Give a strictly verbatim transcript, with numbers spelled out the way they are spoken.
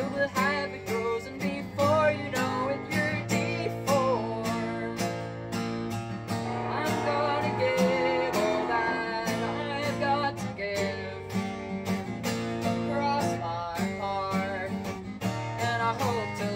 the habit grows, and before you know it, you're deformed. I'm gonna give all that I've got to give, cross my heart, and I hope to